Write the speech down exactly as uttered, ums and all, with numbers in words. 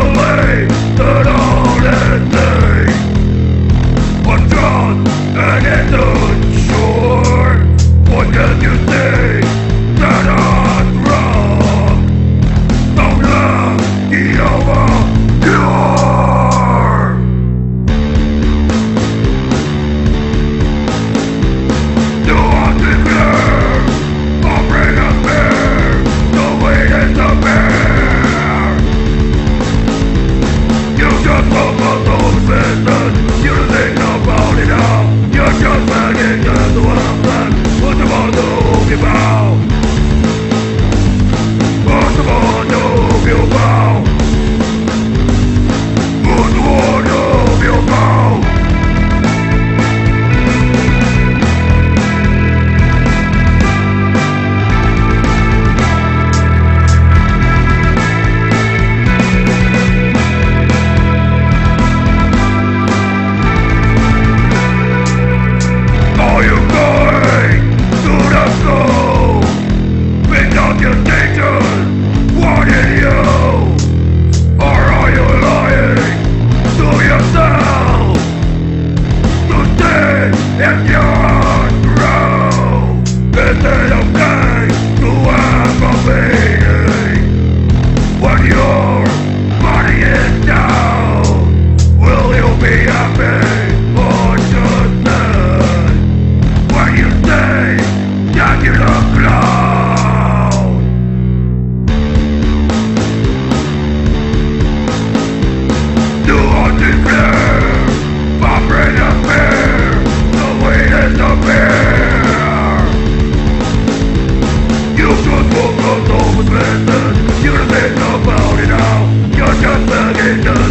believe that all is things was just and isn't sure. What can you say that I'm wrong? Don't let the over Do I declare I'll bring a bear? The weight is a bear. You just look at those business. You don't think about it all. You're just begging to the one. What do I do you bow? What do I do you bow? What do I do you bow? Are you going to the school? Without your teachers warning you? Or are you lying to yourself to stay in your groove? Is it okay to have a meeting when your money is down? Will you be happy or just sad when you say that you're a clown? Do I declare my brain a bear? The weight is a bear. You just woke up over business. You don't think about it now. You're just begging to